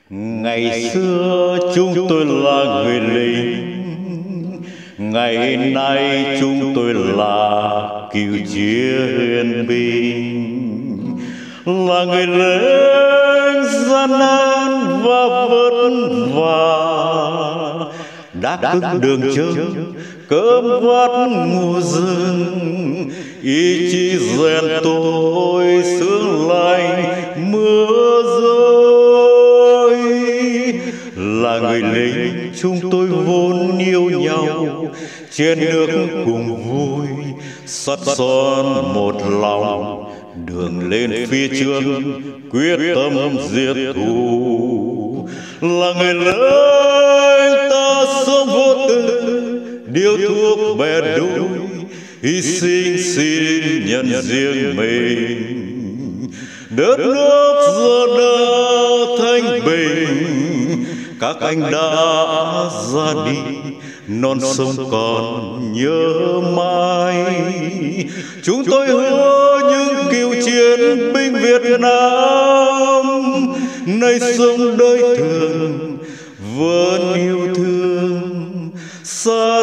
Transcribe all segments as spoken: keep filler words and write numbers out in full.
Ngày xưa chúng tôi là người lính, ngày nay chúng tôi là cựu chiến huyền binh, là người lính gian nan và vất vả, đã cứng đường chân cơm vắt mùa rừng, ý chí rèn tôi sương lạnh mưa rơi. Là người lính chúng tôi vốn yêu nhau, trên nước cùng vui sắt son một lòng, đường lên phía trước quyết tâm diệt thù. Là người lính ta sống vô tư, điếu thuốc bè đôi, hy sinh xin nhận riêng mình. Đất nước giờ đã thanh bình, các anh đã ra đi, non sông còn nhớ mãi. Chúng tôi hứa những cựu chiến binh Việt Nam, nay sống đời thường vẫn yêu thương sát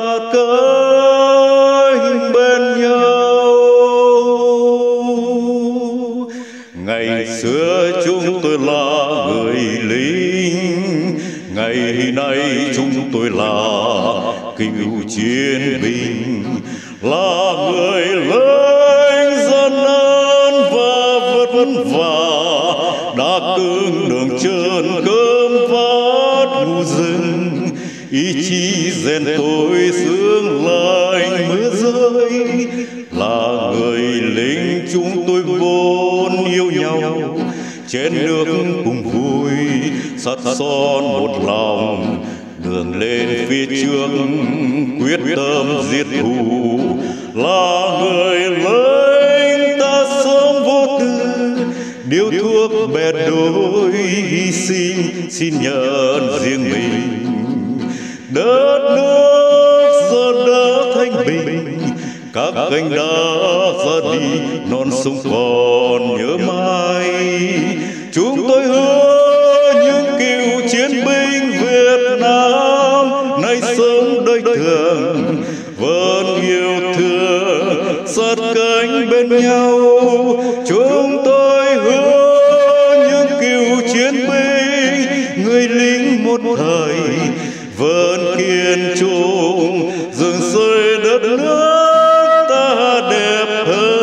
cánh bên nhau. Ngày xưa chúng tôi là người lính, ngày nay chúng tôi là cựu chiến binh, là người lính gian nan và vất vả, đã cứng đường chân cơm vắt mùa rừng, ý chí rèn tôi sương lạnh mưa rơi. Là người lính chúng tôi vốn yêu nhau, trên nước cùng vui sắt son một lòng, đường lên phía trước quyết tâm diệt thù. Là người lính ta sống vô tư, điếu thuốc bè đôi, hy sinh xin nhận riêng mình. Đất nước giờ đã thanh bình, các anh đã ra đi, non sông còn nhớ mãi. Chúng tôi hứa những cựu chiến binh Việt Nam, nay sống đời thường vẫn yêu thương sát cánh bên nhau. Chúng tôi hứa những cựu chiến binh, người lính một thời vẫn kiên trung dựng xây đất nước ta đẹp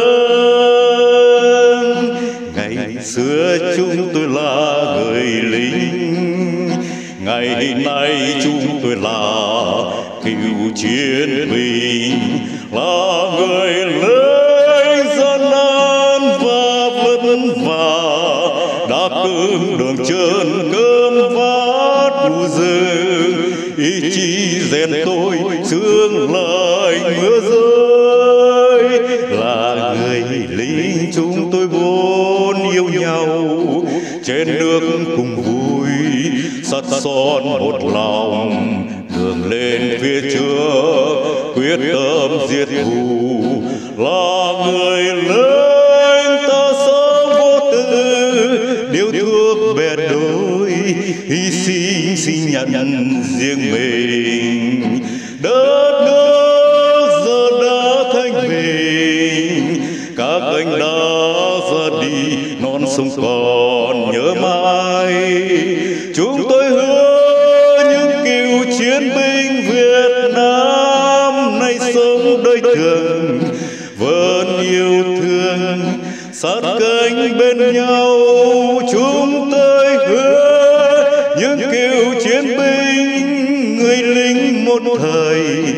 hơn. Ngày xưa chúng tôi là người lính, ngày nay chúng tôi là cựu chiến binh, là người lính gian nan và vất vả, đã cứng đường chân cơm vắt mùa rừng, ý chí rèn tôi sương lạnh mưa rơi. Là người lính chúng tôi vốn yêu nhau, trên nước cùng vui sắt son một lòng, đường lên phía trước quyết tâm diệt thù. Là người lính ta sống vô tư, điếu thuốc bè đôi, hy sinh xin nhận riêng mình. Đất nước giờ đã thanh bình, các anh đã ra đi, non sông còn nhớ mãi. Chúng tôi hứa những cựu chiến binh Việt Nam, nay sống đời thường vẫn yêu thương sát cánh bên nhau. Chúng tôi hứa những cựu chiến binh, người lính một thời